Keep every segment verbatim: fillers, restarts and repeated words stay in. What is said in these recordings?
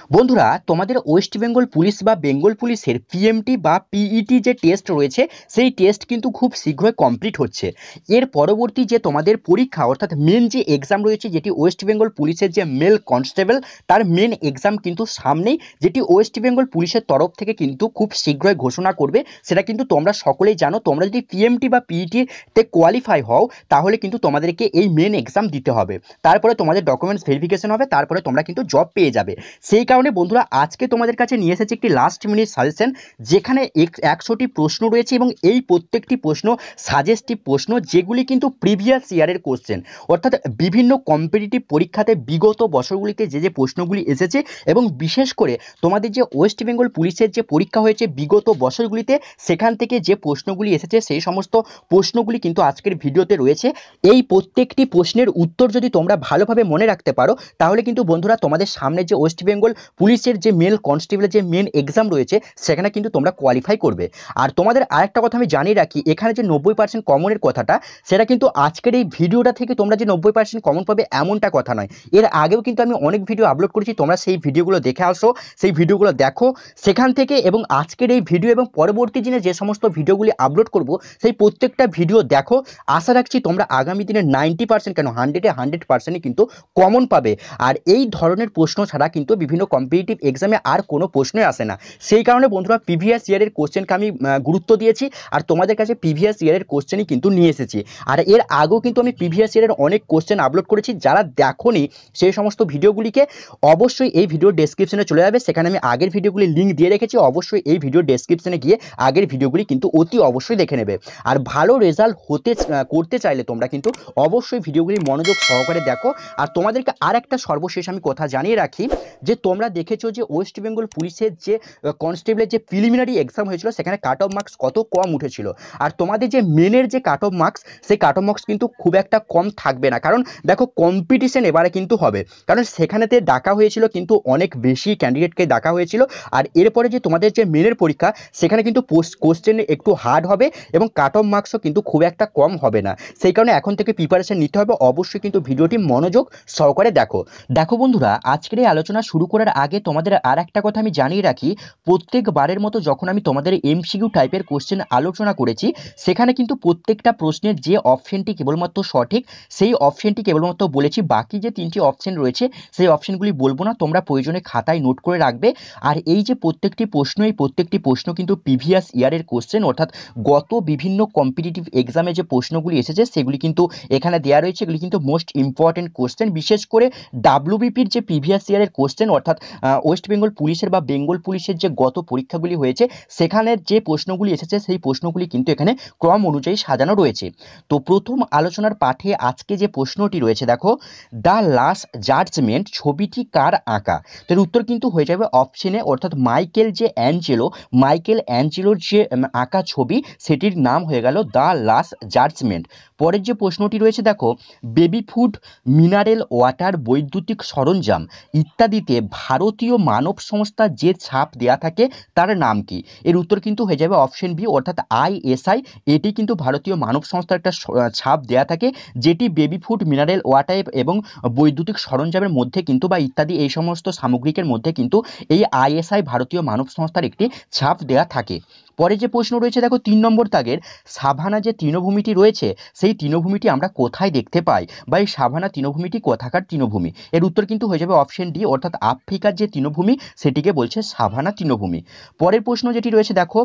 বন্ধুরা, তোমাদের West Bengal police বা বেঙ্গল পুলিশের পিএমটি বা পিইটি যে টেস্ট রয়েছে সেই টেস্ট কিন্তু খুব শীঘ্রই কমপ্লিট হচ্ছে। এর পরবর্তী যে তোমাদের পরীক্ষা অর্থাৎ মেন যে এক্সাম রয়েছে, যেটি ওয়েস্ট বেঙ্গল পুলিশের যে মেল কনস্টেবল তার মেন এক্সাম কিন্তু সামনেই, যেটি ওয়েস্ট বেঙ্গল পুলিশের তরফ থেকে কিন্তু খুব শীঘ্রই ঘোষণা করবে। সেটা কিন্তু তোমরা সকলেই জানো। তোমরা যদি পিএমটি বা পিইটিতে কোয়ালিফাই হও তাহলে কিন্তু তোমাদেরকে এই মেন এক্সাম দিতে হবে। তারপরে তোমাদের ডকুমেন্টস ভেরিফিকেশন হবে, তারপরে তোমরা কিন্তু জব পেয়ে যাবে। সেই কারণে বন্ধুরা, আজকে তোমাদের কাছে নিয়ে এসেছি একটি লাস্ট মিনিট সাজেশন, যেখানে একশোটি প্রশ্ন রয়েছে এবং এই প্রত্যেকটি প্রশ্ন সাজেস্টিভ প্রশ্ন, যেগুলি কিন্তু প্রিভিয়াস ইয়ারের কোশ্চেন, অর্থাৎ বিভিন্ন কম্পিটিটিভ পরীক্ষাতে বিগত বছরগুলিতে যে যে প্রশ্নগুলি এসেছে এবং বিশেষ করে তোমাদের যে ওয়েস্ট বেঙ্গল পুলিশের যে পরীক্ষা হয়েছে বিগত বছরগুলিতে, সেখান থেকে যে প্রশ্নগুলি এসেছে সেই সমস্ত প্রশ্নগুলি কিন্তু আজকের ভিডিওতে রয়েছে। এই প্রত্যেকটি প্রশ্নের উত্তর যদি তোমরা ভালোভাবে মনে রাখতে পারো তাহলে কিন্তু বন্ধুরা তোমাদের সামনে যে ওয়েস্ট বেঙ্গল পুলিশের যে মেল কনস্টেবলের যে মেন এক্সাম রয়েছে সেখানে কিন্তু তোমরা কোয়ালিফাই করবে। আর তোমাদের আরেকটা কথা আমি জানিয়ে রাখি, এখানে যে নব্বই পার্সেন্ট কমনের কথাটা, সেটা কিন্তু আজকের এই ভিডিওটা থেকে তোমরা যে নব্বই পার্সেন্ট কমন পাবে এমনটা কথা নয়। এর আগেও কিন্তু আমি অনেক ভিডিও আপলোড করেছি, তোমরা সেই ভিডিওগুলো দেখে আসো, সেই ভিডিওগুলো দেখো সেখান থেকে, এবং আজকের এই ভিডিও এবং পরবর্তী দিনে যে সমস্ত ভিডিওগুলি আপলোড করব সেই প্রত্যেকটা ভিডিও দেখো। আশা রাখছি তোমরা আগামী দিনে নাইনটি পার্সেন্ট কেন হান্ড্রেডে হান্ড্রেড পার্সেন্টই কিন্তু কমন পাবে। আর এই ধরনের প্রশ্ন ছাড়া কিন্তু বিভিন্ন কম্পিটিটিভ এক্সামে আর কোনো প্রশ্নই আসে না। সেই কারণে বন্ধুরা প্রিভিয়াস ইয়ারের কোশ্চেনকে আমি গুরুত্ব দিয়েছি আর তোমাদের কাছে প্রিভিয়াস ইয়ারের কোশ্চেনই কিন্তু নিয়ে এসেছি। আর এর আগেও কিন্তু আমি প্রিভিয়াস ইয়ারের অনেক কোশ্চেন আপলোড করেছি, যারা দেখোনি সেই সমস্ত ভিডিওগুলিকে অবশ্যই এই ভিডিও ডেসক্রিপশনে চলে যাবে, সেখানে আমি আগের ভিডিওগুলি লিঙ্ক দিয়ে রেখেছি। অবশ্যই এই ভিডিও ডেসক্রিপশনে গিয়ে আগের ভিডিওগুলি কিন্তু অতি অবশ্যই দেখে নেবে। আর ভালো রেজাল্ট হতে করতে চাইলে তোমরা কিন্তু অবশ্যই ভিডিওগুলি মনোযোগ সহকারে দেখো। আর তোমাদেরকে আর একটা সর্বশেষ আমি কথা জানিয়ে রাখি, যে তোমরা দেখেছো যে ওয়েস্ট বেঙ্গল পুলিশের যে কনস্টেবলের যে প্রিলিমিনারি এক্সাম হয়েছিল সেখানে কাট অফ মার্কস কত কম উঠেছিল। আর তোমাদের যে মেনের যে কাট অফ মার্কস, সেই কাট অফ মার্কস কিন্তু খুব একটা কম থাকবে না, কারণ দেখো কম্পিটিশন এবারে কিন্তু হবে, কারণ সেখানেতে ডাকা হয়েছিল কিন্তু অনেক বেশি ক্যান্ডিডেটকে ডাকা হয়েছিল। আর এরপরে যে তোমাদের যে মেনের পরীক্ষা সেখানে কিন্তু পোস্ট কোশ্চেন একটু হার্ড হবে এবং কাট অফ মার্কসও কিন্তু খুব একটা কম হবে না। সেই কারণে এখন থেকে প্রিপারেশন নিতে হবে। অবশ্যই কিন্তু ভিডিওটি মনোযোগ সহকারে দেখো। দেখো বন্ধুরা, আজকের এই আলোচনা শুরু করার আগে তোমাদের আর একটা কথা আমি জানিয়ে রাখি, প্রত্যেকবারের মতো যখন আমি তোমাদের এমসিকিউ টাইপের কোশ্চেন আলোচনা করেছি সেখানে কিন্তু প্রত্যেকটা প্রশ্নের যে অপশনটি কেবলমাত্র সঠিক সেই অপশনটি কেবলমাত্র বলেছি, বাকি যে তিনটি অপশন রয়েছে সেই অপশনগুলি বলবো না, তোমরা প্রয়োজনে খাতায় নোট করে রাখবে। আর এই যে প্রত্যেকটি প্রশ্ন, এই প্রত্যেকটি প্রশ্ন কিন্তু প্রিভিয়াস ইয়ারের কোশ্চেন, অর্থাৎ গত বিভিন্ন কম্পিটিটিভ এক্সামে যে প্রশ্নগুলি এসেছে সেগুলি কিন্তু এখানে দেওয়া রয়েছে। এগুলি কিন্তু মোস্ট ইম্পর্টেন্ট কোশ্চেন, বিশেষ করে ডাব্লিউবিপির যে প্রিভিয়াস ইয়ারের কোশ্চেন, অর্থাৎ ওয়েস্ট বেঙ্গল পুলিশের বা বেঙ্গল পুলিশের যে গত পরীক্ষাগুলি হয়েছে সেখানের যে প্রশ্নগুলি এসেছে সেই প্রশ্নগুলি কিন্তু এখানে ক্রম অনুযায়ী সাজানো রয়েছে। তো প্রথম আলোচনার পাঠে আজকে যে প্রশ্নটি রয়েছে, দেখো, দ্য লাস্ট জাজমেন্ট ছবিটি কার আঁকা? তো এর উত্তর কিন্তু হয়ে যাবে অপশনে, অর্থাৎ মাইকেল যে অ্যাঞ্জেলো, মাইকেল অ্যাঞ্জেলোর যে আঁকা ছবি সেটির নাম হয়ে গেল দ্য লাস্ট জাজমেন্ট। পরের যে প্রশ্নটি রয়েছে, দেখো, বেবি ফুড, মিনারেল ওয়াটার, বৈদ্যুতিক সরঞ্জাম ইত্যাদিতে ভারতীয় মানব সংস্থার যে ছাপ দেয়া থাকে তার নাম কি? এর উত্তর কিন্তু হয়ে যাবে অপশন বি, অর্থাৎ আইএসআই। এটি কিন্তু ভারতীয় মানব সংস্থার একটা ছাপ দেয়া থাকে, যেটি বেবি ফুড, মিনারেল ওয়াটার এবং বৈদ্যুতিক সরঞ্জামের মধ্যে কিন্তু বা ইত্যাদি এই সমস্ত সামগ্রিকের মধ্যে কিন্তু এই আইএসআই ভারতীয় মানব সংস্থার একটি ছাপ দেয়া থাকে। পরে যে প্রশ্ন রয়েছে, দেখো, তিন নম্বর দাগের সাভানা যে তৃণভূমিটি রয়েছে সেই তৃণভূমিটি আমরা কোথায় দেখতে পাই, বা এই সাভানা তৃণভূমিটি কোথাকার তৃণভূমি? এর উত্তর কিন্তু হয়ে যাবে অপশন ডি, অর্থাৎ আফ্রিকার যে তৃণভূমি সেটিকে বলছে সাভানা তৃণভূমি। পরের প্রশ্ন যেটি রয়েছে, দেখো,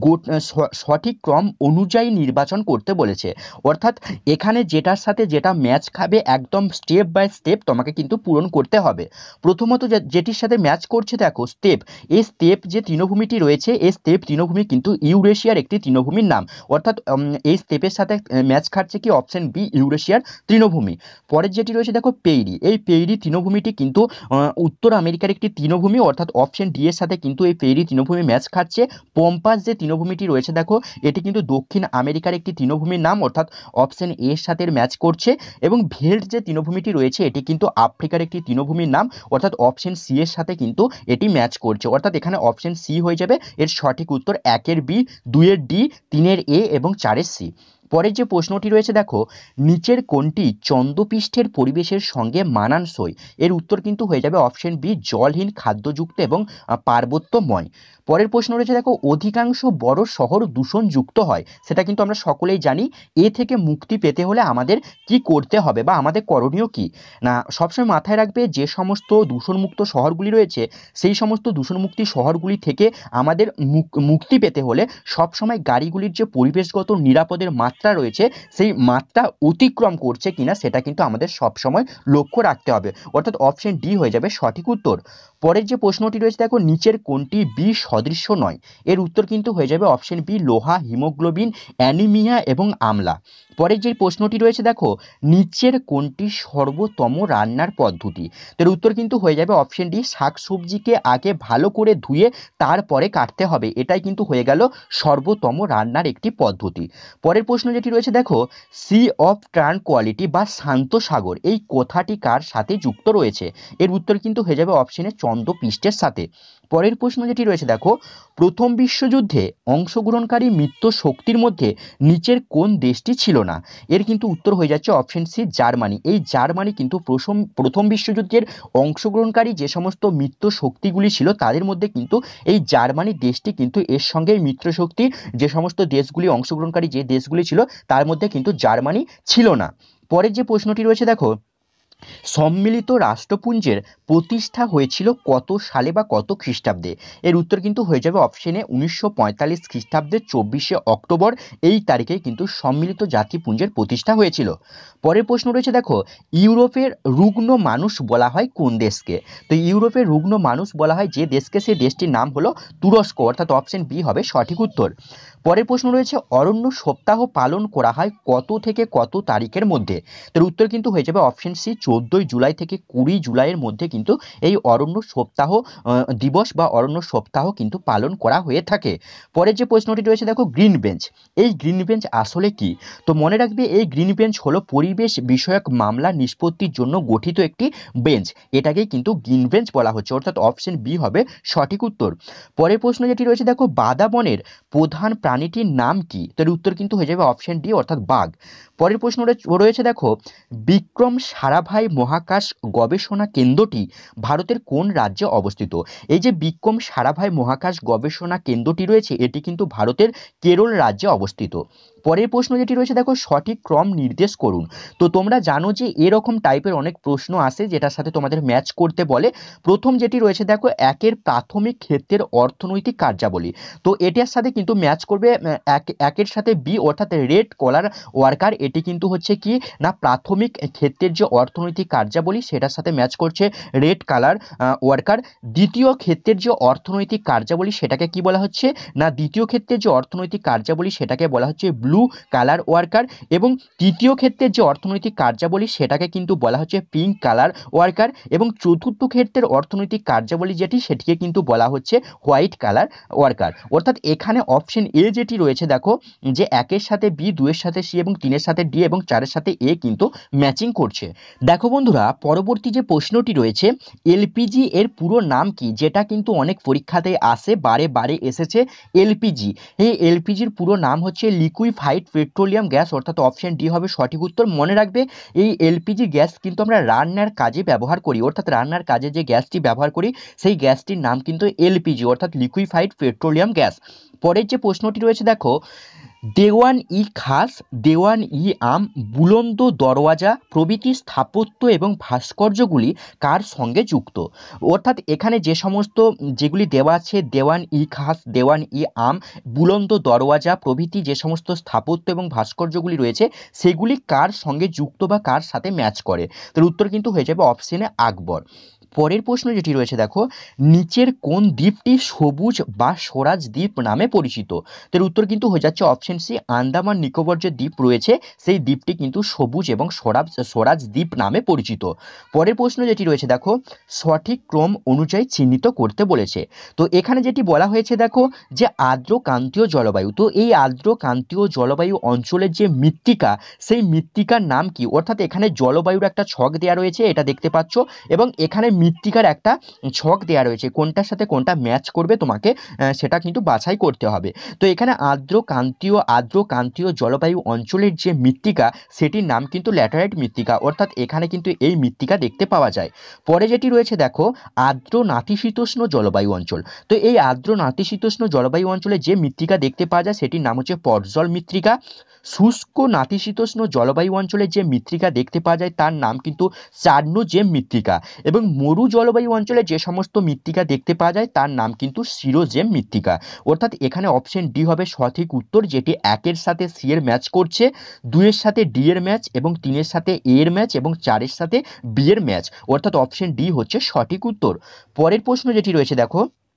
সঠিক ক্রম অনুযায়ী নির্বাচন করতে বলেছে, অর্থাৎ এখানে যেটার সাথে যেটা ম্যাচ খাবে একদম স্টেপ বাই স্টেপ তোমাকে কিন্তু পূরণ করতে হবে। প্রথমত যেটির সাথে ম্যাচ করছে, দেখো, স্টেপ, এই স্টেপ যে তৃণভূমিটি রয়েছে এই স্টেপ তৃণভূমি কিন্তু ইউরেশিয়ার একটি তৃণভূমির নাম, অর্থাৎ এই স্টেপের সাথে ম্যাচ খাচ্ছে কি অপশন বি, ইউরেশিয়ার তৃণভূমি। পরের যেটি রয়েছে, দেখো, পেইরি, এই পেইরি তৃণভূমিটি কিন্তু উত্তর আমেরিকার একটি তৃণভূমি, অর্থাৎ অপশন ডি এর সাথে কিন্তু এই পেইরি তৃণভূমি ম্যাচ খাচ্ছে। পম্পাস যে তৃণভূমিটি রয়েছে, দেখো, এটি কিন্তু দক্ষিণ আমেরিকার একটি তৃণভূমির নাম, অর্থাৎ অপশন এ এর সাথে ম্যাচ করছে। এবং ভেল্ট যে তৃণভূমিটি রয়েছে এটি কিন্তু আফ্রিকার একটি তৃণভূমির নাম, অর্থাৎ অপশন সি এর সাথে কিন্তু এটি ম্যাচ করছে, অর্থাৎ এখানে অপশন সি হয়ে যাবে এর সঠিক উত্তর। একের বি, দুইয়ের ডি, তিনের এ এবং চারের সি। পরের যে প্রশ্নটি রয়েছে দেখো, নিচের কোনটি চন্দ্রপৃষ্ঠের পরিবেশের সঙ্গে মানানসই? এর উত্তর কিন্তু হয়ে যাবে অপশন বি, জলহীন, খাদ্যযুক্ত এবং আহ, পার্বত্যময়। পরের প্রশ্ন রয়েছে দেখো, অধিকাংশ বড় শহর দূষণযুক্ত হয়, সেটা কিন্তু আমরা সকলেই জানি। এ থেকে মুক্তি পেতে হলে আমাদের কি করতে হবে বা আমাদের করণীয় কি? না, সবসময় মাথায় রাখবে যে সমস্ত দূষণমুক্ত শহরগুলি রয়েছে সেই সমস্ত দূষণমুক্তি শহরগুলি থেকে আমাদের মুক- মুক্তি পেতে হলে সবসময় গাড়িগুলির যে পরিবেশগত নিরাপদের মাত্রা রয়েছে সেই মাত্রা অতিক্রম করছে কিনা সেটা কিন্তু আমাদের সবসময় লক্ষ্য রাখতে হবে, অর্থাৎ অপশন ডি হয়ে যাবে সঠিক উত্তর। পরের যে প্রশ্নটি রয়েছে দেখো, নিচের কোনটি বি সদৃশ্য নয়? এর উত্তর কিন্তু হয়ে যাবে অপশন বি, লোহা, হিমোগ্লোবিন, অ্যানিমিয়া এবং আমলা। পরের যে প্রশ্নটি রয়েছে দেখো, নিচের কোনটি সর্বোত্তম রান্নার পদ্ধতি? এর উত্তর কিন্তু হয়ে যাবে অপশন ডি, শাকসবজিকে আগে ভালো করে ধুয়ে তারপরে কাটতে হবে, এটাই কিন্তু হয়ে গেল সর্বোত্তম রান্নার একটি পদ্ধতি। পরের প্রশ্ন যেটি রয়েছে দেখো, সি অফ ট্রানকোয়ালিটি বা শান্ত সাগর এই কথাটি কার সাথে যুক্ত রয়েছে? এর উত্তর কিন্তু হয়ে যাবে অপশনে চন্দ্রপৃষ্ঠের সাথে। পরের প্রশ্ন যেটি রয়েছে দেখো, প্রথম বিশ্বযুদ্ধে অংশগ্রহণকারী মিত্র শক্তির মধ্যে নিচের কোন দেশটি ছিল না? এর কিন্তু উত্তর হয়ে যাচ্ছে অপশন সি, জার্মানি। এই জার্মানি কিন্তু প্রথম প্রথম বিশ্বযুদ্ধের অংশগ্রহণকারী যে সমস্ত মিত্র শক্তিগুলি ছিল তাদের মধ্যে কিন্তু এই জার্মানি দেশটি কিন্তু এর সঙ্গে মিত্র শক্তির যে সমস্ত দেশগুলি অংশগ্রহণকারী যে দেশগুলি ছিল তার মধ্যে কিন্তু জার্মানি ছিল না। পরের যে প্রশ্নটি রয়েছে দেখো, সম্মিলিত রাষ্ট্রপুঞ্জের প্রতিষ্ঠা হয়েছিল কত সালে বা কত খ্রিস্টাব্দে? এর উত্তর কিন্তু হয়ে যাবে অপশনে উনিশশো পঁয়তাল্লিশ খ্রিস্টাব্দের চব্বিশে অক্টোবর, এই তারিখে কিন্তু সম্মিলিত জাতিপুঞ্জের প্রতিষ্ঠা হয়েছিল। পরের প্রশ্ন রয়েছে দেখো, ইউরোপের রুগ্ন মানুষ বলা হয় কোন দেশকে? তো ইউরোপের রুগ্ন মানুষ বলা হয় যে দেশকে, সেই দেশটির নাম হলো তুরস্ক, অর্থাৎ অপশন বি হবে সঠিক উত্তর। পরের প্রশ্ন রয়েছে, অরণ্য সপ্তাহ পালন করা হয় কত থেকে কত তারিখের মধ্যে? তার উত্তর কিন্তু হয়ে যাবে অপশন সি, চোদ্দোই জুলাই থেকে কুড়ি জুলাইয়ের মধ্যে কিন্তু এই অরণ্য সপ্তাহ আহ, দিবস বা অরণ্য সপ্তাহ কিন্তু পালন করা হয়ে থাকে। পরের যে প্রশ্নটি রয়েছে দেখো, গ্রিন বেঞ্চ এই গ্রিন বেঞ্চ আসলে কি? তো মনে রাখবে এই গ্রিন বেঞ্চ হলো পরিবেশ বিষয়ক মামলা নিষ্পত্তির জন্য গঠিত একটি বেঞ্চ, এটাকেই কিন্তু গ্রিন বেঞ্চ বলা হচ্ছে, অর্থাৎ অপশন বি হবে সঠিক উত্তর। পরের প্রশ্ন যেটি রয়েছে দেখো, বাদাবনের প্রধান প্রাণীটির নাম কি? তার উত্তর কিন্তু হয়ে যাবে অপশন ডি, অর্থাৎ বাঘ। পরের প্রশ্ন রয়েছে দেখো, বিক্রম সারাভাই মহাকাশ গবেষণা কেন্দ্রটি ভারতের কোন রাজ্যে অবস্থিত? এই যে বিক্রম সারাভাই মহাকাশ গবেষণা কেন্দ্রটি রয়েছে এটি কিন্তু ভারতের কেরল রাজ্যে অবস্থিত। পরের প্রশ্ন যেটি রয়েছে দেখো, সঠিক ক্রম নির্দেশ করুন। তো তোমরা জানো যে এরকম টাইপের অনেক প্রশ্ন আসে যেটার সাথে তোমাদের ম্যাচ করতে বলে। প্রথম যেটি রয়েছে দেখো, একের প্রাথমিক ক্ষেত্রের অর্থনৈতিক কার্যাবলী, তো এটার সাথে কিন্তু ম্যাচ করবে এক একের সাথে বি, অর্থাৎ রেড কলার ওয়ার্কার, এটি কিন্তু হচ্ছে কি না প্রাথমিক ক্ষেত্রের যে অর্থনৈতিক কার্যাবলী সেটার সাথে ম্যাচ করছে রেড কালার ওয়ার্কার। দ্বিতীয় ক্ষেত্রের যে অর্থনৈতিক কার্যাবলী সেটাকে কি বলা হচ্ছে না দ্বিতীয় ক্ষেত্রের যে অর্থনৈতিক কার্যাবলী সেটাকে বলা হচ্ছে ব্লু কালার ওয়ার্কার, এবং তৃতীয় ক্ষেত্রের যে অর্থনৈতিক কার্যাবলী সেটাকে কিন্তু বলা হচ্ছে পিঙ্ক কালার ওয়ার্কার, এবং চতুর্থ ক্ষেত্রের অর্থনৈতিক কার্যাবলী যেটি সেটিকে কিন্তু বলা হচ্ছে হোয়াইট কালার ওয়ার্কার। অর্থাৎ এখানে অপশন এ যেটি রয়েছে দেখো, যে একের সাথে বি, দুইয়ের সাথে সি এবং তিনের সাথে ডি এবং চারের সাথে এ কিন্তু ম্যাচিং করছে। দেখো বন্ধুরা, পরবর্তী যে প্রশ্নটি রয়েছে, এলপিজি এর পুরো নাম কি? যেটা কিন্তু অনেক পরীক্ষাতে আসে, বারে বারে এসেছে এলপিজি। এই এলপিজির পুরো নাম হচ্ছে লিকুইফাইড পেট্রোলিয়াম গ্যাস, অর্থাৎ অপশন ডি হবে সঠিক উত্তর। মনে রাখবে এই এলপিজি গ্যাস কিন্তু আমরা রান্নার কাজে ব্যবহার করি, অর্থাৎ রান্নার কাজে যে গ্যাসটি ব্যবহার করি সেই গ্যাসটির নাম কিন্তু এলপিজি, অর্থাৎ লিকুইফাইড পেট্রোলিয়াম গ্যাস। পরের যে প্রশ্নটি রয়েছে দেখো, দেওয়ান ই খাস, দেওয়ান ই আম, বুলন্দ দরওয়াজা প্রভৃতি স্থাপত্য এবং ভাস্কর্যগুলি কার সঙ্গে যুক্ত? অর্থাৎ এখানে যে সমস্ত যেগুলি দেওয়া আছে, দেওয়ান ই খাস, দেওয়ান ই আম, বুলন্দ দরওয়াজা প্রভৃতি যে সমস্ত স্থাপত্য এবং ভাস্কর্যগুলি রয়েছে সেগুলি কার সঙ্গে যুক্ত বা কার সাথে ম্যাচ করে? তার উত্তর কিন্তু হয়ে যাবে অপশনে আকবর। পরের প্রশ্ন যেটি রয়েছে দেখো, নিচের কোন দ্বীপটি সবুজ বা স্বরাজ দ্বীপ নামে পরিচিত? তার উত্তর কিন্তু হয়ে যাচ্ছে অপশন সি, আন্দামান নিকোবর যে দ্বীপ রয়েছে সেই দ্বীপটি কিন্তু সবুজ এবং স্বরাজ স্বরাজ দ্বীপ নামে পরিচিত। পরের প্রশ্ন যেটি রয়েছে দেখো, সঠিক ক্রম অনুযায়ী চিহ্নিত করতে বলেছে। তো এখানে যেটি বলা হয়েছে দেখো, যে আর্দ্র ক্রান্তীয় জলবায়ু, তো এই আর্দ্র ক্রান্তীয় জলবায়ু অঞ্চলের যে মৃত্তিকা সেই মৃত্তিকার নাম কি? অর্থাৎ এখানে জলবায়ুর একটা ছক দেওয়া রয়েছে, এটা দেখতে পাচ্ছ, এবং এখানে মৃত্তিকার একটা ছক দেওয়া রয়েছে, কোনটার সাথে কোনটা ম্যাচ করবে তোমাকে সেটা কিন্তু বাছাই করতে হবে। তো এখানে আর্দ্র ক্রান্তীয় আর্দ্র ক্রান্তীয় জলবায়ু অঞ্চলের যে মৃত্তিকা সেটির নাম কিন্তু ল্যাটেরাইট মৃত্তিকা, অর্থাৎ এখানে কিন্তু এই মৃত্তিকা দেখতে পাওয়া যায়। পরে যেটি রয়েছে দেখো আর্দ্র নাতিশীতোষ্ণ জলবায়ু অঞ্চল। তো এই আর্দ্র নাতিশীতোষ্ণ জলবায়ু অঞ্চলে যে মৃত্তিকা দেখতে পাওয়া যায় সেটির নাম হচ্ছে পর্জল মৃত্তিকা। শুষ্ক নাতিশীতোষ্ণ জলবায়ু অঞ্চলে যে মৃত্তিকা দেখতে পাওয়া যায় তার নাম কিন্তু চার্নোজেম মৃত্তিকা, এবং মরু জলবায়ু অঞ্চলে যে সমস্ত মৃত্তিকা দেখতে পাওয়া যায় তার নাম কিন্তু সিরোজেম মৃত্তিকা। অর্থাৎ এখানে অপশন ডি হবে সঠিক উত্তর, যেটি একের সাথে সি এর ম্যাচ করছে, দুইয়ের সাথে ডি এর ম্যাচ, এবং তিনের সাথে এ এর ম্যাচ, এবং চারের সাথে বি এর ম্যাচ, অর্থাৎ অপশন ডি হচ্ছে সঠিক উত্তর। পরের প্রশ্ন যেটি রয়েছে দেখো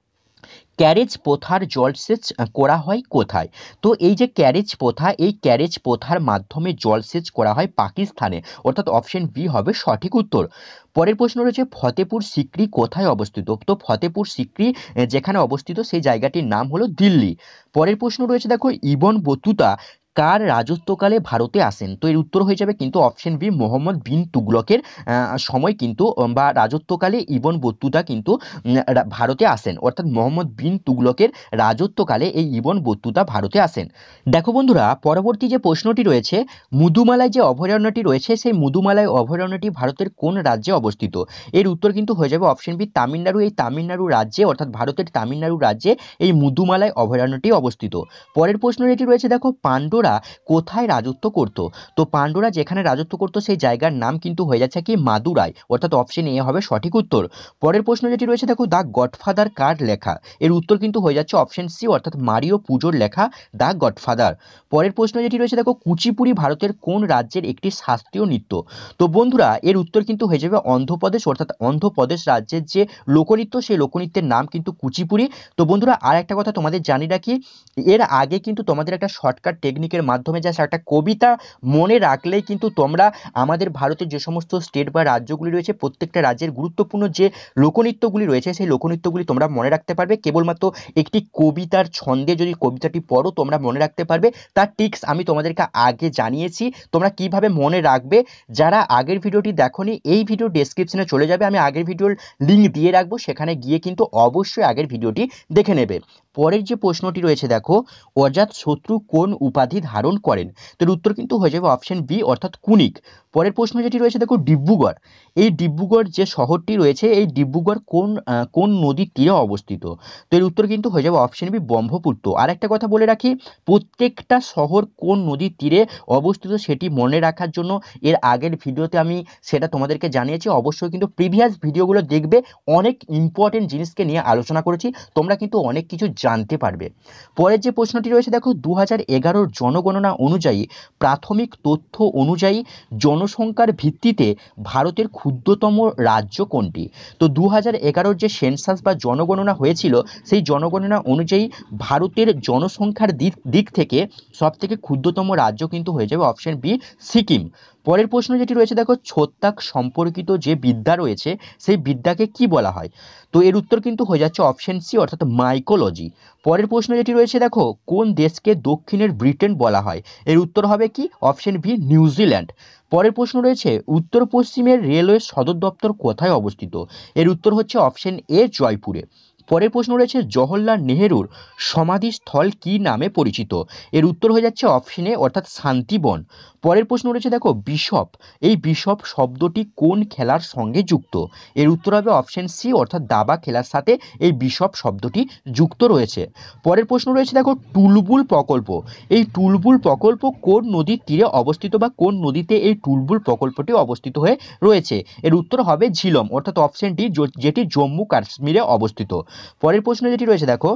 ক্যারেজ প্রথার জলসেচ করা হয় কোথায়? তো এই যে ক্যারেজ প্রথা, এই ক্যারেজ প্রথার মাধ্যমে জলসেচ করা হয় পাকিস্তানে, অর্থাৎ অপশন বি হবে সঠিক উত্তর। পরের প্রশ্ন রয়েছে ফতেপুর সিক্রি কোথায় অবস্থিত? তো ফতেপুর সিক্রি যেখানে অবস্থিত সেই জায়গাটির নাম হলো দিল্লি। পরের প্রশ্ন রয়েছে দেখো ইবন বতুতা কার রাজত্বকালে ভারতে আসেন? তো এর উত্তর হয়ে যাবে কিন্তু অপশন বি মোহাম্মদ বিন তুগলকের সময় কিন্তু বা রাজত্বকালে ইবন বতুতা কিন্তু ভারতে আসেন, অর্থাৎ মোহাম্মদ বিন তুগলকের রাজত্বকালে এই ইবন বতুতা ভারতে আসেন। দেখো বন্ধুরা পরবর্তী যে প্রশ্নটি রয়েছে মুদুমালাই যে অভয়ারণ্যটি রয়েছে সেই মুদুমালাই অভয়ারণ্যটি ভারতের কোন রাজ্যে অবস্থিত? এর উত্তর কিন্তু হয়ে যাবে অপশন বি তামিলনাড়ু। এই তামিলনাড়ু রাজ্যে অর্থাৎ ভারতের তামিলনাড়ু রাজ্যে এই মুদুমালাই অভয়ারণ্যটি অবস্থিত। পরের প্রশ্ন যেটি রয়েছে দেখো পাণ্ড্যরা কোথায় রাজত্ব করত? তো পাণ্ড্যরা যেখানে রাজত্ব করত সেই জায়গার নাম কিন্তু হয়ে যাচ্ছে কি মাদুরাই, অর্থাৎ অপশন এ হবে সঠিক উত্তর। পরের প্রশ্ন যেটি রয়েছে দেখো দ্য গডফাদার কার লেখা? এর উত্তর কিন্তু হয়ে যাচ্ছে অপশন সি, অর্থাৎ মারিও পুজোর লেখা দ্য গডফাদার। পরের প্রশ্ন যেটি রয়েছে দেখো কুচিপুড়ি ভারতের কোন রাজ্যের একটি শাস্ত্রীয় নৃত্য? তো বন্ধুরা এর উত্তর কিন্তু হয়ে যাবে অন্ধ্রপ্রদেশ, অর্থাৎ অন্ধ্রপ্রদেশ রাজ্যের যে লোকনৃত্য সেই লোকনৃত্যের নাম কিন্তু কুচিপুড়ি। তো বন্ধুরা আর একটা কথা তোমাদের জানি রাখি, এর আগে কিন্তু তোমাদের একটা শর্টকাট টেকনিকের মাধ্যমে জাস্ট একটা কবিতা মনে রাখলেই কিন্তু তোমরা আমাদের ভারতের যে সমস্ত স্টেট বা রাজ্যগুলি রয়েছে প্রত্যেকটা রাজ্যের গুরুত্বপূর্ণ যে লোকনৃত্যগুলি রয়েছে সেই লোকনৃত্যগুলি তোমরা মনে রাখতে পারবে। কেবলমাত্র একটি কবিতার ছন্দে যদি কবিতাটি পড়ো তোমরা মনে রাখতে পারবে। তার টিক্স আমি তোমাদেরকে আগে জানিয়েছি, তোমরা কিভাবে মনে রাখবে। যারা আগের ভিডিওটি দেখোনি এই ভিডিও ডেসক্রিপশনে চলে যাবে, আমি আগের ভিডিওর লিঙ্ক দিয়ে রাখবো, সেখানে গিয়ে কিন্তু অবশ্যই আগের ভিডিওটি দেখে নেবে। পরের যে প্রশ্নটি রয়েছে দেখো অজাতশত্রু কোন উপাধি ধারণ করেন? তো এর উত্তর কিন্তু হয়ে যাবে অপশন বি, অর্থাৎ কুনিক। পরের প্রশ্ন যেটি রয়েছে দেখো ডিব্রুগড়, এই ডিব্রুগড় যে শহরটি রয়েছে এই ডিব্রুগড় কোন কোন নদীর তীরে অবস্থিত? তো এর উত্তর কিন্তু হয়ে যাবে অপশন বি ব্রহ্মপুত্র। আর একটা কথা বলে রাখি প্রত্যেকটা শহর কোন নদীর তীরে অবস্থিত সেটি মনে রাখার জন্য এর আগের ভিডিওতে আমি সেটা তোমাদেরকে জানিয়েছি। অবশ্যই কিন্তু প্রিভিয়াস ভিডিওগুলো দেখবে, অনেক ইম্পর্টেন্ট জিনিসকে নিয়ে আলোচনা করেছি, তোমরা কিন্তু অনেক কিছু জানতে পারবে। পরের যে প্রশ্নটি রয়েছে দেখো দু হাজার এগারোর জনগণনা অনুযায়ী প্রাথমিক তথ্য অনুযায়ী জনসংখ্যার ভিত্তিতে ভারতের ক্ষুদ্রতম রাজ্য কোনটি? তো দু হাজার এগারোর যে সেন্সাস বা জনগণনা হয়েছিল সেই জনগণনা অনুযায়ী ভারতের জনসংখ্যার দিক দিক থেকে সবথেকে ক্ষুদ্রতম রাজ্য কিন্তু হয়ে যাবে অপশন বি সিকিম। পরের প্রশ্ন যেটি রয়েছে দেখো ছত্রাক সম্পর্কিত যে বিদ্যা রয়েছে সেই বিদ্যাকে কি বলা হয়? তো এর উত্তর কিন্তু হয়ে যাচ্ছে অপশন সি, অর্থাৎ মাইকোলজি। পরের প্রশ্ন যেটি রয়েছে দেখো কোন দেশকে দক্ষিণের ব্রিটেন বলা হয়? এর উত্তর হবে কি অপশন বি নিউজিল্যান্ড। পরের প্রশ্ন রয়েছে উত্তর পশ্চিমের রেলওয়ে সদর দপ্তর কোথায় অবস্থিত? এর উত্তর হচ্ছে অপশন এ জয়পুরে। পরের প্রশ্ন রয়েছে জওহরলাল নেহেরুর সমাধিস্থল কি নামে পরিচিত? এর উত্তর হয়ে যাচ্ছে অপশন এ, অর্থাৎ শান্তিবন। পরের প্রশ্ন রয়েছে দেখো বিশপ, এই বিশপ শব্দটি কোন খেলার সঙ্গে যুক্ত? এর উত্তর হবে অপশন সি, অর্থাৎ দাবা খেলার সাথে এই বিশপ শব্দটি যুক্ত রয়েছে। পরের প্রশ্ন রয়েছে দেখো টুলবুল প্রকল্প, এই টুলবুল প্রকল্প কোন নদীর তীরে অবস্থিত বা কোন নদীতে এই টুলবুল প্রকল্পটি অবস্থিত হয়ে রয়েছে? এর উত্তর হবে ঝিলম, অর্থাৎ অপশন ডি, যেটি জম্মু কাশ্মীরে অবস্থিত। পরের প্রশ্ন যেটি রয়েছে দেখো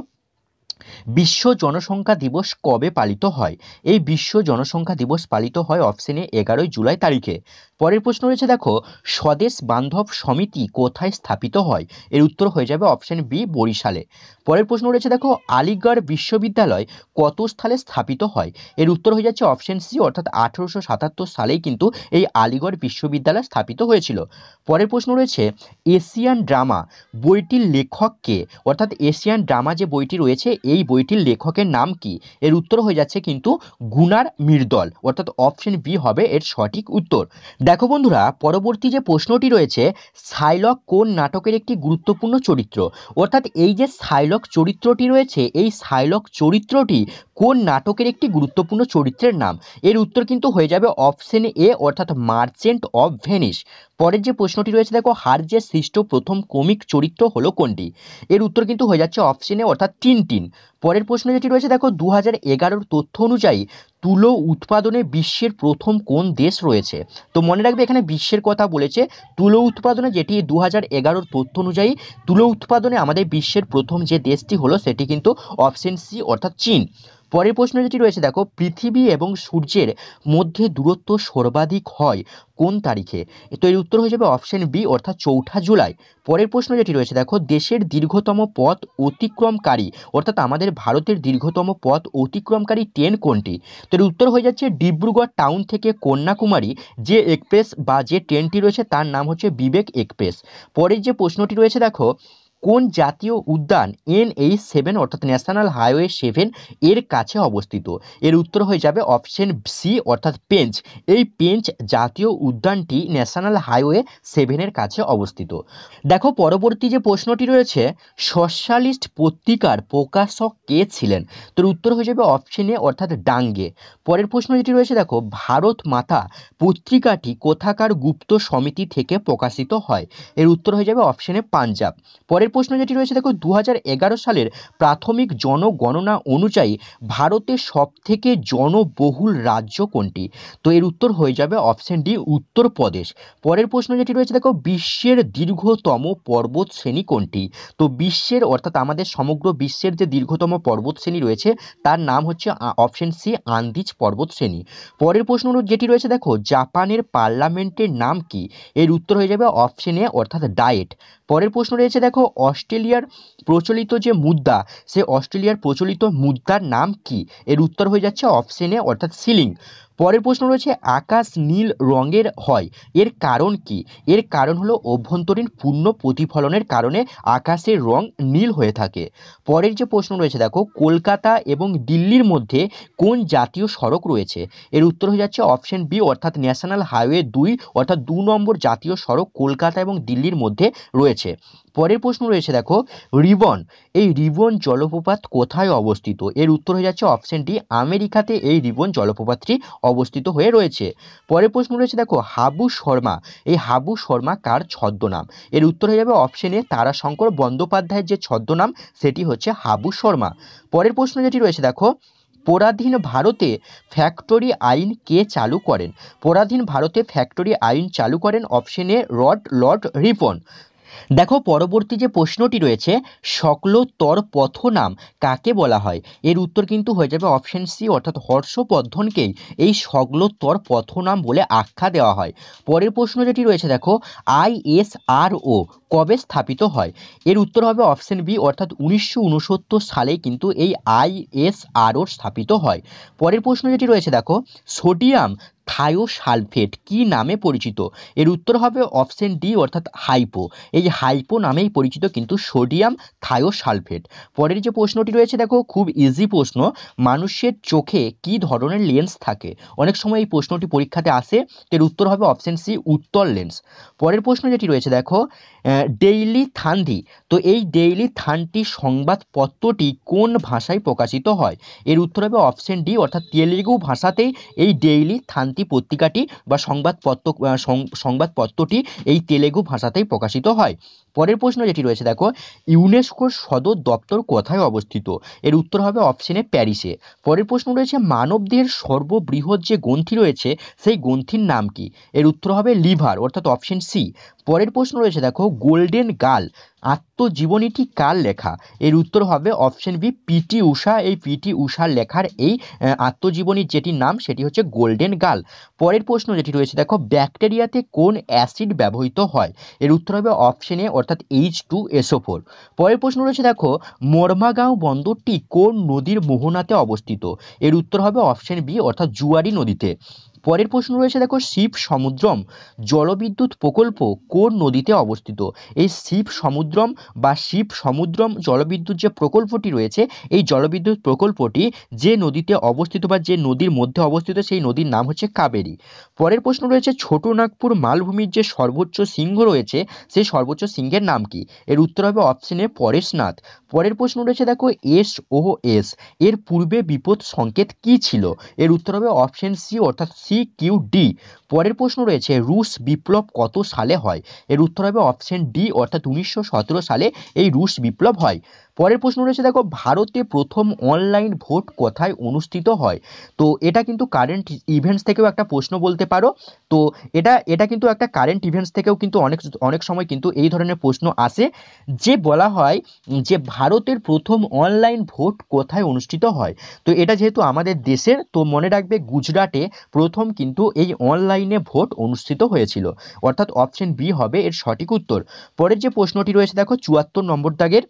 বিশ্ব জনসংখ্যা দিবস কবে পালিত হয়? এই বিশ্ব জনসংখ্যা দিবস পালিত হয় অপশন এ এগারোই জুলাই তারিখে। পরের প্রশ্ন রয়েছে দেখো স্বদেশ বান্ধব সমিতি কোথায় স্থাপিত হয়? এর উত্তর হয়ে যাবে অপশন বি বরিশালে। পরের প্রশ্ন রয়েছে দেখো আলিগড় বিশ্ববিদ্যালয় কত সালে স্থাপিত হয়? এর উত্তর হয়ে যাচ্ছে অপশন সি, অর্থাৎ আঠেরোশো সাতাত্তর সালেই কিন্তু এই আলিগড় বিশ্ববিদ্যালয় স্থাপিত হয়েছিল। পরের প্রশ্ন রয়েছে এশিয়ান ড্রামা বইটির লেখক কে? অর্থাৎ এশিয়ান ড্রামা যে বইটি রয়েছে এই বইটির লেখকের নাম কি? এর উত্তর হয়ে যাচ্ছে কিন্তু গুনার মির্দল, অর্থাৎ অপশন বি হবে এর সঠিক উত্তর। দেখো বন্ধুরা, পরবর্তী যে প্রশ্নটি রয়েছে, শাইলক কোন নাটকের একটি গুরুত্বপূর্ণ চরিত্র? অর্থাৎ এই যে শাইলক চরিত্রটি রয়েছে, এই শাইলক চরিত্রটি কোন নাটকের একটি গুরুত্বপূর্ণ চরিত্রের নাম? এর উত্তর কিন্তু হয়ে যাবে অপশন এ, অর্থাৎ মার্চেন্ট অফ ভেনিস। পরের যে প্রশ্নটি রয়েছে দেখো, হার্জে সৃষ্ট প্রথম কমিক চরিত্র হলো কোনটি? এর উত্তর কিন্তু হয়ে যাচ্ছে অপশন এ, অর্থাৎ টিনটিন। পরের প্রশ্ন যেটি রয়েছে দেখো, দু হাজার এগারোর তথ্য অনুযায়ী তুলো উৎপাদনে বিশ্বের প্রথম কোন দেশ রয়েছে? তো মনে রাখবে, এখানে বিশ্বের কথা বলেছে। তুলো উৎপাদনে যেটি দু হাজার এগারোর তথ্য অনুযায়ী তুলো উৎপাদনে আমাদের বিশ্বের প্রথম যে দেশটি হলো সেটি কিন্তু অপশন সি, অর্থাৎ চীন। পরের প্রশ্ন যেটি রয়েছে দেখো, পৃথিবী এবং সূর্যের মধ্যে দূরত্ব সর্বাধিক হয় কোন তারিখে? তো এর উত্তর হয়ে যাবে অপশন বি, অর্থাৎ চৌঠা জুলাই। পরের প্রশ্ন যেটি রয়েছে দেখো, দেশের দীর্ঘতম পথ অতিক্রমকারী, অর্থাৎ আমাদের ভারতের দীর্ঘতম পথ অতিক্রমকারী ট্রেন কোনটি? তো এর উত্তর হয়ে যাচ্ছে ডিব্রুগড় টাউন থেকে কন্যাকুমারী যে এক্সপ্রেস বা যে ট্রেনটি রয়েছে তার নাম হচ্ছে বিবেক এক্সপ্রেস। পরের যে প্রশ্নটি রয়েছে দেখো, কোন জাতীয় উদ্যান এন এইচ সেভেন, অর্থাৎ ন্যাশনাল হাইওয়ে সেভেন এর কাছে অবস্থিত? এর উত্তর হয়ে যাবে অপশন সি, অর্থাৎ পেঞ্চ। এই পেঞ্চ জাতীয় উদ্যানটি ন্যাশনাল হাইওয়ে সেভেনের কাছে অবস্থিত। দেখো, পরবর্তী যে প্রশ্নটি রয়েছে, সোশ্যালিস্ট পত্রিকার প্রকাশক কে ছিলেন? তোর উত্তর হয়ে যাবে অপশন এ, অর্থাৎ ডাঙ্গে। পরের প্রশ্ন যেটি রয়েছে দেখো, ভারত মাতা পত্রিকাটি কোথাকার গুপ্ত সমিতি থেকে প্রকাশিত হয়? এর উত্তর হয়ে যাবে অপশন এ, পাঞ্জাব। পরের প্রশ্ন যেটি রয়েছে দেখো, দু হাজার এগারো সালের প্রাথমিক জনগণনা অনুযায়ী ভারতের সবথেকে জনবহুল রাজ্য কোনটি? তো এর উত্তর হয়ে যাবে অপশন ডি, উত্তরপ্রদেশ। পরের প্রশ্ন যেটি রয়েছে দেখো, বিশ্বের দীর্ঘতম পর্বত শ্রেণী কোনটি? তো বিশ্বের, অর্থাৎ আমাদের সমগ্র বিশ্বের যে দীর্ঘতম পর্বত শ্রেণী রয়েছে তার নাম হচ্ছে অপশন সি, আন্দিজ পর্বত শ্রেণী। পরের প্রশ্ন যেটি রয়েছে দেখো, জাপানের পার্লামেন্টের নাম কি? এর উত্তর হয়ে যাবে অপশন এ, অর্থাৎ ডায়েট। পরের প্রশ্ন রয়েছে দেখো, অস্ট্রেলিয়ার প্রচলিত যে মুদ্রা, সে অস্ট্রেলিয়ার প্রচলিত মুদ্রার নাম কি? এর উত্তর হয়ে যাচ্ছে অপশন এ, অর্থাৎ সিলিং। পরের প্রশ্ন রয়েছে, আকাশ নীল রঙের হয় এর কারণ কি? এর কারণ হলো অভ্যন্তরীণ পূর্ণ প্রতিফলনের কারণে আকাশের রং নীল হয়ে থাকে। পরের যে প্রশ্ন রয়েছে দেখো, কলকাতা এবং দিল্লির মধ্যে কোন জাতীয় সড়ক রয়েছে? এর উত্তর হয়ে যাচ্ছে অপশন বি, অর্থাৎ ন্যাশনাল হাইওয়ে দুই, অর্থাৎ দু নম্বর জাতীয় সড়ক কলকাতা এবং দিল্লির মধ্যে রয়েছে। পরের প্রশ্ন রয়েছে দেখো, রিবন, এই রিবন জলপ্রপাত কোথায় অবস্থিত? এর উত্তর হয়ে যাচ্ছে অপশন ডি, আমেরিকাতে এই রিবন জলপ্রপাতটি অবস্থিত হয়ে রয়েছে। পরের প্রশ্ন রয়েছে দেখো, হাবু শর্মা, এই হাবু শর্মা কার ছদ্মনাম? এর উত্তর হয়ে যাবে অপশন এ, তারাশঙ্কর বন্দ্যোপাধ্যায়ের যে ছদ্মনাম সেটি হচ্ছে হাবু শর্মা। পরের প্রশ্ন যেটি রয়েছে দেখো, পরাধীন ভারতে ফ্যাক্টরি আইন কে চালু করেন? পরাধীন ভারতে ফ্যাক্টরি আইন চালু করেন অপশন এ, রড লর্ড রিপন। দেখো, পরবর্তী যে প্রশ্নটি রয়েছে, সকলোত্তর পথনাম কাকে বলা হয়? এর উত্তর কিন্তু হয়ে যাবে অপশন সি, অর্থাৎ হর্ষবর্ধনকেই এই সকলোত্তর পথনাম বলে আখ্যা দেওয়া হয়। পরের প্রশ্ন যেটি রয়েছে দেখো, আইএসআরও কবে স্থাপিত হয়? এর উত্তর হবে অপশন বি, অর্থাৎ উনিশশো উনসত্তর সালে কিন্তু এই আইএসআরও স্থাপিত হয়। পরের প্রশ্ন যেটি রয়েছে দেখো, সোডিয়াম থায়োসালফেট কি নামে পরিচিত? এর উত্তর হবে অপশন ডি, অর্থাৎ হাইপো। এই হাইপো নামেই পরিচিত কিন্তু সোডিয়াম থায়োসালফেট। পরের যে প্রশ্নটি রয়েছে দেখো, খুব ইজি প্রশ্ন, মানুষের চোখে কি ধরনের লেন্স থাকে? অনেক সময় এই প্রশ্নটি পরীক্ষাতে আসে। এর উত্তর হবে অপশন সি, উত্তল লেন্স। পরের প্রশ্ন যেটি রয়েছে দেখো, ডেইলি থান্ডি, তো এই ডেইলি থান্ডি সংবাদপত্রটি কোন ভাষায় প্রকাশিত হয়? এর উত্তর হবে অপশন ডি, অর্থাৎ তেলেগু ভাষাতেই এই ডেইলি থান্ডি পত্রিকাটি বা সংবাদপত্র সংবাদপত্রটি এই তেলেগু ভাষাতেই প্রকাশিত হয়। পরের প্রশ্ন যেটি রয়েছে দেখো, ইউনেস্কোর সদর দপ্তর কোথায় অবস্থিত? এর উত্তর হবে অপশনে প্যারিসে। পরের প্রশ্ন রয়েছে, মানবদেহের সর্ববৃহৎ যে গ্রন্থি রয়েছে সেই গ্রন্থির নাম কি? এর উত্তর হবে লিভার, অর্থাৎ অপশন সি। পরের প্রশ্ন রয়েছে দেখো, গোল্ডেন গার্ল আত্মজীবনীটি কার লেখা? এর উত্তর হবে অপশন বি, পিটি ঊষা। এই পিটি ঊষার লেখার এই আত্মজীবনীর যেটির নাম সেটি হচ্ছে গোল্ডেন গার্ল। পরের প্রশ্ন যেটি রয়েছে দেখো, ব্যাকটেরিয়াতে কোন অ্যাসিড ব্যবহৃত হয়? এর উত্তর হবে অপশন এ, অর্থাৎ H two S O four. পরের প্রশ্ন রয়েছে দেখো, মর্মাগাঁও বন্দরটি কোন নদীর মোহনাতে অবস্থিত? এর উত্তর হবে অপশন বি, অর্থাৎ জুয়ারি নদীতে। পরের প্রশ্ন রয়েছে দেখো, শিব সমুদ্রম জলবিদ্যুৎ প্রকল্প কোন নদীতে অবস্থিত? এই শিব সমুদ্রম বা শিব সমুদ্রম জলবিদ্যুৎ যে প্রকল্পটি রয়েছে, এই জলবিদ্যুৎ প্রকল্পটি যে নদীতে অবস্থিত বা যে নদীর মধ্যে অবস্থিত সেই নদীর নাম হচ্ছে কাবেরী। পরের প্রশ্ন রয়েছে, ছোটনাগপুর মালভূমির যে সর্বোচ্চ শৃঙ্গ রয়েছে সেই সর্বোচ্চ শৃঙ্গের নাম কি? এর উত্তর হবে অপশন এ পরেশনাথ। পরের প্রশ্ন রয়েছে দেখো, এস ও এস এর পূর্বে বিপদ সংকেত কি ছিল? এর উত্তর হবে অপশন সি অর্থাৎ সি কিউ ডি। পরের প্রশ্ন রয়েছে, রুশ বিপ্লব কত সালে হয়? এর উত্তর হবে অপশন ডি অর্থাৎ উনিশশো সতেরো সালে এই রুশ বিপ্লব হয়। পরের প্রশ্ন রয়েছে দেখো, ভারতে প্রথম অনলাইন ভোট কোথায় অনুষ্ঠিত হয়? তো এটা কিন্তু কারেন্ট ইভেন্টস থেকেও একটা প্রশ্ন বলতে পারো। তো এটা এটা কিন্তু একটা কারেন্ট ইভেন্টস থেকেও কিন্তু অনেক অনেক সময় কিন্তু এই ধরনের প্রশ্ন আসে, যে বলা হয় যে ভারতের প্রথম অনলাইন ভোট কোথায় অনুষ্ঠিত হয়। তো এটা যেহেতু আমাদের দেশের, তো মনে রাখবে গুজরাটে প্রথম কিন্তু এই অনলাইনে ভোট অনুষ্ঠিত হয়েছিল, অর্থাৎ অপশন বি হবে এর সঠিক উত্তর। পরের যে প্রশ্নটি রয়েছে দেখো, চুয়াত্তর নম্বর দাগের,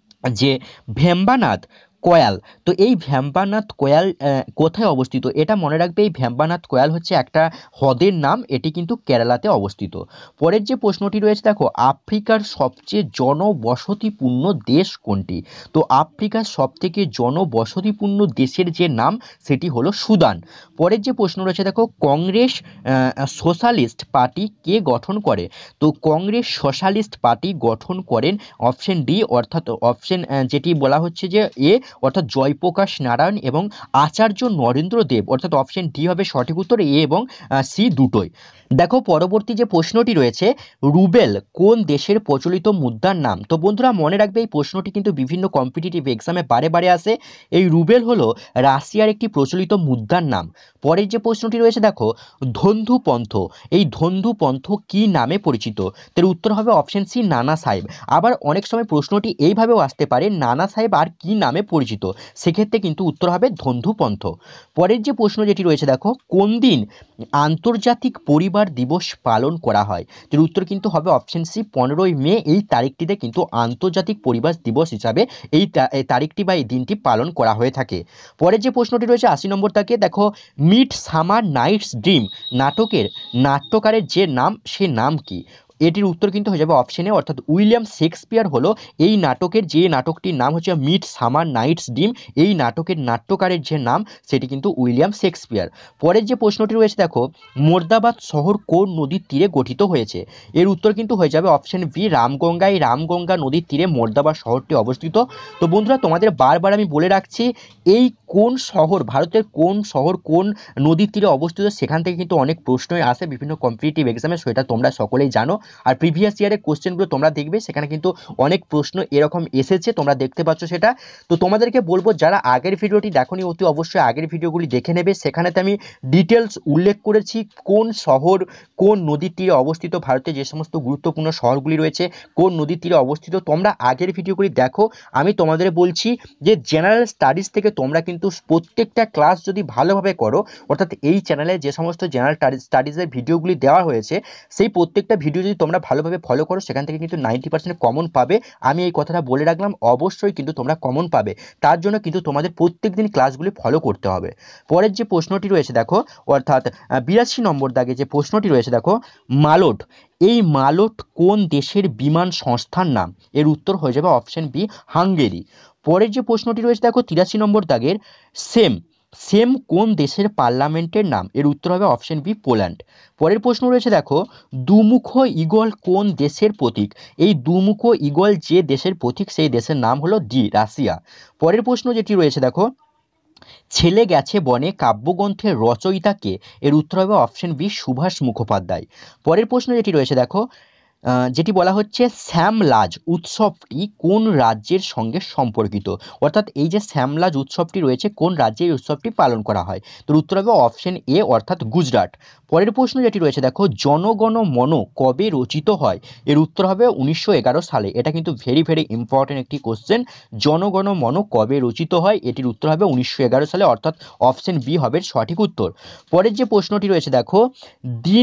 যে ভেম্বানাথ কয়াল, তো এই ভেম্বানাথ কয়াল আহ, কোথায় অবস্থিত? এটা মনে রাখবে, এই ভেম্বানাথ কয়াল হচ্ছে একটা হ্রদের নাম, এটি কিন্তু কেরালাতে অবস্থিত। পরের যে প্রশ্নটি রয়েছে দেখো, আফ্রিকার সবচেয়ে জনবসতিপূর্ণ দেশ কোনটি? তো আফ্রিকার সবথেকে জনবসতিপূর্ণ দেশের যে নাম সেটি হলো সুদান। পরের যে প্রশ্ন রয়েছে দেখো, কংগ্রেস সোশ্যালিস্ট পার্টি কে গঠন করে? তো কংগ্রেস সোশ্যালিস্ট পার্টি গঠন করেন অপশন ডি অর্থাৎ অপশন যেটি বলা হচ্ছে যে এ অর্থাৎ জয়প্রকাশ নারায়ণ এবং আচার্য নরেন্দ্র দেব, অর্থাৎ অপশন ডি হবে সঠিক উত্তর, এ এবং সি দুটোই। দেখো পরবর্তী যে প্রশ্নটি রয়েছে, রুবেল কোন দেশের প্রচলিত মুদ্রার নাম? তো বন্ধুরা মনে রাখবে, এই প্রশ্নটি কিন্তু বিভিন্ন কম্পিটিটিভ এক্সামে বারে বারে আসে। এই রুবেল হলো রাশিয়ার একটি প্রচলিত মুদ্রার নাম। পরের যে প্রশ্নটি রয়েছে দেখো, ধন্ধুপন্থ, এই ধন্ধুপন্থ কি নামে পরিচিত? তার উত্তর হবে অপশন সি নানা সাহেব। আবার অনেক সময় প্রশ্নটি এইভাবেও আসতে পারে, নানা সাহেব আর কি নামে পরিচিত? সেক্ষেত্রে কিন্তু উত্তর হবে ধন্ধুপন্থ। পরের যে প্রশ্ন যেটি রয়েছে দেখো, কোন দিন আন্তর্জাতিক পরিবার দিবস পালন করা হয়? এর উত্তর কিন্তু হবে অপশন সি পনেরোই মে। এই তারিখটিতে কিন্তু আন্তর্জাতিক পরিবার দিবস হিসাবে এই তারিখটি বা এই দিনটি পালন করা হয়ে থাকে। পরের যে প্রশ্নটি রয়েছে আশি নম্বর তাকে দেখো, মিড সামার নাইটস ড্রিম নাটকের নাট্যকারের যে নাম সে নাম কি? এটির উত্তর কিন্তু হয়ে যাবে অপশনে অর্থাৎ উইলিয়াম শেক্সপিয়ার হলো এই নাটকের, যে নাটকটির নাম হচ্ছে মিড সামার নাইটস ড্রিম, এই নাটকের নাট্যকারের যে নাম সেটি কিন্তু উইলিয়াম শেক্সপিয়ার। পরের যে প্রশ্নটি রয়েছে দেখো, মোর্দাবাদ শহর কোন নদীর তীরে গঠিত হয়েছে? এর উত্তর কিন্তু হয়ে যাবে অপশন বি রামগঙ্গা। এই রামগঙ্গা নদীর তীরে মোর্দাবাদ শহরটি অবস্থিত। তো বন্ধুরা তোমাদের বারবার আমি বলে রাখছি, এই কোন শহর, ভারতের কোন শহর কোন নদীর তীরে অবস্থিত, সেখান থেকে কিন্তু অনেক প্রশ্নই আসে বিভিন্ন কম্পিটিটিভ এক্সামে, সেটা তোমরা সকলেই জানো। আর প্রিভিয়াস ইয়ারের কোশ্চেনগুলো তোমরা দেখবে, সেখানে কিন্তু অনেক প্রশ্ন এরকম এসেছে, তোমরা দেখতে পাচ্ছ সেটা। তো তোমাদেরকে বলবো, যারা আগের ভিডিওটি দেখোনি অতি অবশ্যই আগের ভিডিওগুলি দেখে নেবে, সেখানেতে আমি ডিটেলস উল্লেখ করেছি কোন শহর কোন নদীর তীরে অবস্থিত, ভারতে যে সমস্ত গুরুত্বপূর্ণ শহরগুলি রয়েছে কোন নদীর তীরে অবস্থিত, তোমরা আগের ভিডিওগুলি দেখো। আমি তোমাদের বলছি যে জেনারেল স্টাডিজ থেকে তোমরা কিন্তু প্রত্যেকটা ক্লাস যদি ভালোভাবে করো, অর্থাৎ এই চ্যানেলে যে সমস্ত জেনারেল স্টাডিজের ভিডিওগুলি দেওয়া হয়েছে সেই প্রত্যেকটা ভিডিও যদি তোমরা ভালোভাবে ফলো করো, সেখান থেকে কিন্তু নাইনটি পার্সেন্ট কমন পাবে। আমি এই কথাটা বলে রাখলাম, অবশ্যই কিন্তু তোমরা কমন পাবে, তার জন্য কিন্তু তোমাদের প্রত্যেক দিন ক্লাসগুলি ফলো করতে হবে। পরের যে প্রশ্নটি রয়েছে দেখো, অর্থাৎ বিরাশি নম্বর দাগে যে প্রশ্নটি রয়েছে দেখো, মালট, এই মালট কোন দেশের বিমান সংস্থার নাম? এর উত্তর হয়ে যাবে অপশন বি হাঙ্গেরি। পরের যে প্রশ্নটি রয়েছে দেখো তিরাশি নম্বর দাগের, সেম, সেম কোন দেশের পার্লামেন্টের নাম? এর উত্তর হবে অপশন বি পোল্যান্ড। পরের প্রশ্ন রয়েছে দেখো, দুমুখ ঈগল কোন দেশের প্রতীক? এই দুমুখ ঈগল যে দেশের প্রতীক সেই দেশের নাম হলো ডি রাশিয়া। পরের প্রশ্ন যেটি রয়েছে দেখো, ছেলে গেছে বনে কাব্যগ্রন্থের রচয়িতা কে? এর উত্তর হবে অপশন বি সুভাষ মুখোপাধ্যায়। পরের প্রশ্ন যেটি রয়েছে দেখো, যেটি বলা হচ্ছে শ্যামলাজ উৎসবটি কোন রাজ্যের সঙ্গে সম্পর্কিত? অর্থাৎ এই যে শ্যামলাজ উৎসবটি রয়েছে কোন রাজ্যে এই উৎসবটি পালন করা হয়? তো উত্তর হবে অপশন এ অর্থাৎ গুজরাট। পরের প্রশ্ন যেটি রয়েছে দেখো, জনগণ মন কবে রচিত হয়? এর উত্তর হবে উনিশশো এগারো সালে। এটা কিন্তু ভেরি ভেরি ইম্পর্টেন্ট একটি কোশ্চেন। জনগণ মন কবে রচিত হয়? এটির উত্তর হবে উনিশশো এগারো সালে, অর্থাৎ অপশন বি হবে সঠিক উত্তর। পরের যে প্রশ্নটি রয়েছে দেখো, দীন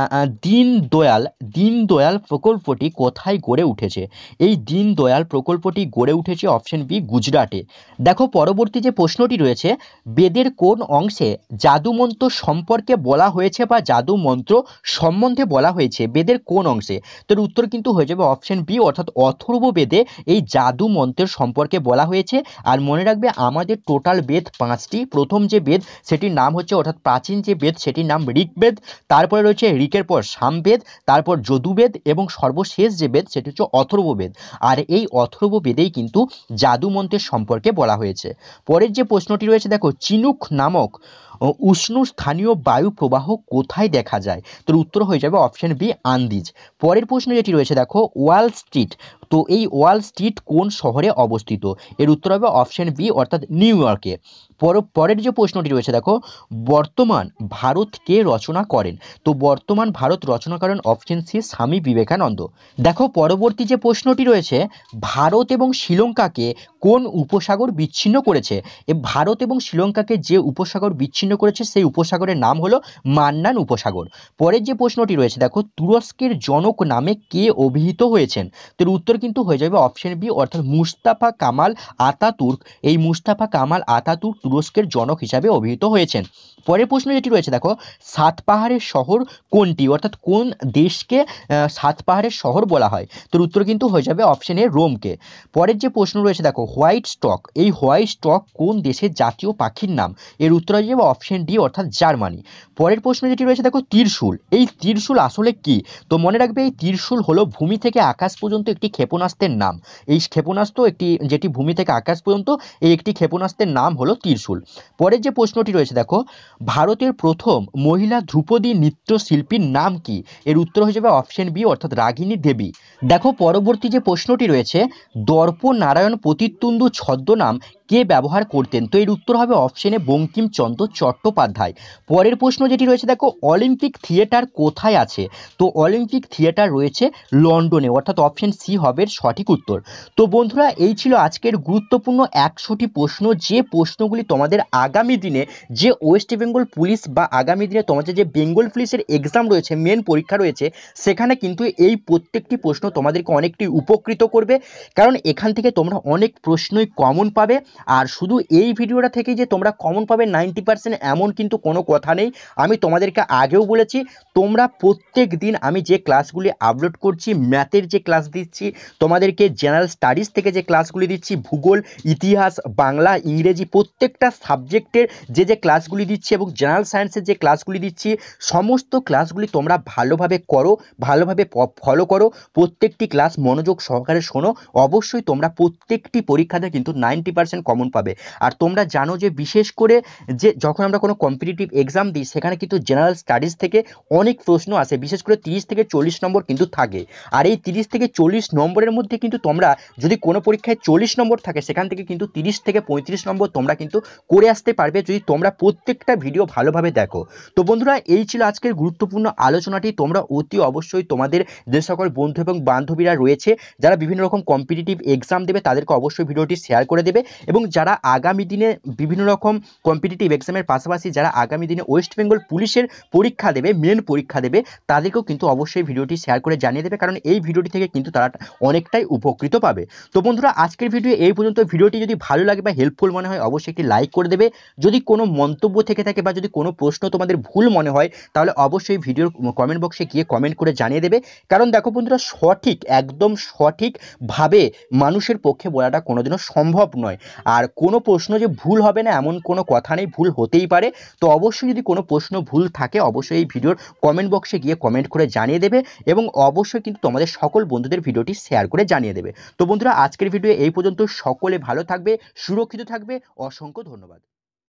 দীনদয়াল দীনদয়াল প্রকল্পটি কোথায় গড়ে উঠেছে? এই দীনদয়াল প্রকল্পটি গড়ে উঠেছে অপশন বি গুজরাটে। দেখো পরবর্তী যে প্রশ্নটি রয়েছে, বেদের কোন অংশে জাদুমন্ত্র সম্পর্কে বলা হয়েছে বা জাদু মন্ত্র সম্বন্ধে বলা হয়েছে? বেদের কোন অংশে? তোর উত্তর কিন্তু হয়ে যাবে অপশন বি, অর্থাৎ অথর্ব বেদে এই জাদু মন্ত্রের সম্পর্কে বলা হয়েছে। আর মনে রাখবে আমাদের টোটাল বেদ পাঁচটি। প্রথম যে বেদ সেটির নাম হচ্ছে, অর্থাৎ প্রাচীন যে বেদ সেটির নাম ঋগ্বেদ, তারপরে রয়েছে ঋকের পর সামবেদ, তারপর যদুবেদ এবং সর্বশেষ যে বেদ সেটি হচ্ছে অথর্ববেদ। আর এই অথর্ববেদেই কিন্তু জাদু মন্ত্রের সম্পর্কে বলা হয়েছে। পরের যে প্রশ্নটি রয়েছে দেখো, চিনুক নামক উষ্ণ স্থানীয় বায়ু প্রবাহ কোথায় দেখা যায়? তোর উত্তর হয়ে যাবে অপশন বি আন্দিজ। পরের প্রশ্ন যেটি রয়েছে দেখো, ওয়াল স্ট্রিট, তো এই ওয়াল স্ট্রিট কোন শহরে অবস্থিত? এর উত্তর হবে অপশন বি, অর্থাৎ নিউ ইয়র্কে। পরের যে প্রশ্নটি রয়েছে দেখো, বর্তমান ভারত কে রচনা করেন? তো বর্তমান ভারত রচনা করেন অপশন সি স্বামী বিবেকানন্দ। দেখো পরবর্তী যে প্রশ্নটি রয়েছে, ভারত এবং শ্রীলঙ্কাকে কোন উপসাগর বিচ্ছিন্ন করেছে? এ ভারত এবং শ্রীলঙ্কাকে যে উপসাগর বিচ্ছিন্ন করেছে সেই উপসাগরের নাম হলো মান্নান উপসাগর। পরের যে প্রশ্নটি রয়েছে দেখো, তুরস্কের জনক নামে কে অভিহিত হয়েছেন? তোর উত্তর কিন্তু হয়ে যাবে অপশন বি, অর্থাৎ মুস্তাফা কামাল আতাতুর্ক। এই মুস্তাফা কামাল আতাতুর্ক তুরস্কের জনক হিসাবে অভিহিত হয়েছেন। পরের প্রশ্ন যেটি রয়েছে দেখো, সাত পাহাড়ের শহর কোনটি? অর্থাৎ কোন দেশকে সাত পাহাড়ের শহর বলা হয়? তোর উত্তর কিন্তু হয়ে যাবে অপশন এ রোমকে। পরের যে প্রশ্ন রয়েছে দেখো, হোয়াইট স্টক, এই হোয়াইট স্টক কোন দেশের জাতীয় পাখির নাম? এর উত্তর হয়ে যাবে অপশন ডি, অর্থাৎ জার্মানি। পরের প্রশ্ন যেটি রয়েছে দেখো, ত্রিশূল, এই ত্রিশূল আসলে কি? তো মনে রাখবে এই ত্রিশূল হলো ভূমি থেকে আকাশ পর্যন্ত একটি ক্ষেপণাস্ত্রের নাম। এই ক্ষেপণাস্ত্র একটি যেটি ভূমি থেকে আকাশ পর্যন্ত, এই একটি ক্ষেপণাস্ত্রের নাম হলো ত্রিশূল। পরের যে প্রশ্নটি রয়েছে দেখো, ভারতের প্রথম মহিলা ধ্রুপদী নৃত্যশিল্পীর নাম কি? এর উত্তর হয়ে যাবে অপশন বি, অর্থাৎ রাগিনী দেবী। দেখো পরবর্তী যে প্রশ্নটি রয়েছে, দর্প নারায়ণ প্রতিতুণ্ডু ছদ্মনাম কে ব্যবহার করতেন? তো এর উত্তর হবে অপশনে বঙ্কিমচন্দ্র চট্টোপাধ্যায়। পরের প্রশ্ন যেটি রয়েছে দেখো, অলিম্পিক থিয়েটার কোথায় আছে? তো অলিম্পিক থিয়েটার রয়েছে লন্ডনে, অর্থাৎ অপশন সি হবে সঠিক উত্তর। তো বন্ধুরা এই ছিল আজকের গুরুত্বপূর্ণ একশোটি প্রশ্ন, যে প্রশ্নগুলি তোমাদের আগামী দিনে যে ওয়েস্ট বেঙ্গল পুলিশ বা আগামী দিনে তোমাদের যে বেঙ্গল পুলিশের এক্সাম রয়েছে, মেন পরীক্ষা রয়েছে, সেখানে কিন্তু এই প্রত্যেকটি প্রশ্ন তোমাদেরকে অনেকটি উপকৃত করবে। কারণ এখান থেকে তোমরা অনেক প্রশ্নই কমন পাবে। আর শুধু এই ভিডিওটা থেকে যে তোমরা কমন পাবে নাইনটি পার্সেন্ট এমন কিন্তু কোনো কথা নেই। আমি তোমাদেরকে আগেও বলেছি, তোমরা প্রত্যেক দিন আমি যে ক্লাসগুলি আপলোড করছি, ম্যাথের যে ক্লাস দিচ্ছি, তোমাদেরকে জেনারেল স্টাডিজ থেকে যে ক্লাসগুলি দিচ্ছি, ভূগোল, ইতিহাস, বাংলা, ইংরেজি প্রত্যেকটা সাবজেক্টের যে যে ক্লাসগুলি দিচ্ছি এবং জেনারেল সায়েন্সের যে ক্লাসগুলি দিচ্ছি, সমস্ত ক্লাসগুলি তোমরা ভালোভাবে করো, ভালোভাবে ফলো করো, প্রত্যেকটি ক্লাস মনোযোগ সহকারে শোনো। অবশ্যই তোমরা প্রত্যেকটি পরীক্ষাতে কিন্তু নাইনটি পার্সেন্ট কমন পাবে। আর তোমরা জানো যে বিশেষ করে যে যখন আমরা কোনো কম্পিটিটিভ এক্সাম দিই, সেখানে কিন্তু জেনারেল স্টাডিজ থেকে অনেক প্রশ্ন আসে, বিশেষ করে তিরিশ থেকে চল্লিশ নম্বর কিন্তু থাকে। আর এই তিরিশ থেকে চল্লিশ নম্বরের মধ্যে কিন্তু তোমরা যদি কোনো পরীক্ষায় চল্লিশ নম্বর থাকে, সেখান থেকে কিন্তু তিরিশ থেকে পঁয়ত্রিশ নম্বর তোমরা কিন্তু করে আসতে পারবে, যদি তোমরা প্রত্যেকটা ভিডিও ভালোভাবে দেখো। তো বন্ধুরা এই ছিল আজকের গুরুত্বপূর্ণ আলোচনাটি। তোমরা অতি অবশ্যই তোমাদের যে সকল বন্ধু এবং বান্ধবীরা রয়েছে যারা বিভিন্ন রকম কম্পিটিটিভ এক্সাম দেবে, তাদেরকে অবশ্যই ভিডিওটি শেয়ার করে দেবে। এবং যারা আগামী দিনে বিভিন্ন রকম কম্পিটিটিভ এক্সামের পাশাপাশি যারা আগামী দিনে ওয়েস্ট বেঙ্গল পুলিশের পরীক্ষা দেবে, মেন পরীক্ষা দেবে, তাদেরকেও কিন্তু অবশ্যই ভিডিওটি শেয়ার করে জানিয়ে দেবে, কারণ এই ভিডিওটি থেকে কিন্তু তারা অনেকটাই উপকৃত পাবে। তো বন্ধুরা আজকের ভিডিও এই পর্যন্ত। ভিডিওটি যদি ভালো লাগে বা হেল্পফুল মনে হয়, অবশ্যই একটি লাইক করে দেবে। যদি কোনো মন্তব্য থেকে থাকে বা যদি কোনো প্রশ্ন তোমাদের ভুল মনে হয়, তাহলে অবশ্যই ভিডিওর কমেন্ট বক্সে গিয়ে কমেন্ট করে জানিয়ে দেবে। কারণ দেখো বন্ধুরা, সঠিক একদম সঠিকভাবে মানুষের পক্ষে বলাটা কোনোদিনও সম্ভব নয়। আর কোনো প্রশ্ন যে ভুল হবে না এমন কোনো কথা নেই, ভুল হতেই পারে। তো অবশ্যই যদি কোনো প্রশ্ন ভুল থাকে, অবশ্যই এই ভিডিওর কমেন্ট বক্সে গিয়ে কমেন্ট করে জানিয়ে দেবে এবং অবশ্যই কিন্তু তোমাদের সকল বন্ধুদের ভিডিওটি শেয়ার করে জানিয়ে দেবে। তো বন্ধুরা আজকের ভিডিও এই পর্যন্ত। সকলে ভালো থাকবে, সুরক্ষিত থাকবে। অসংখ্য ধন্যবাদ।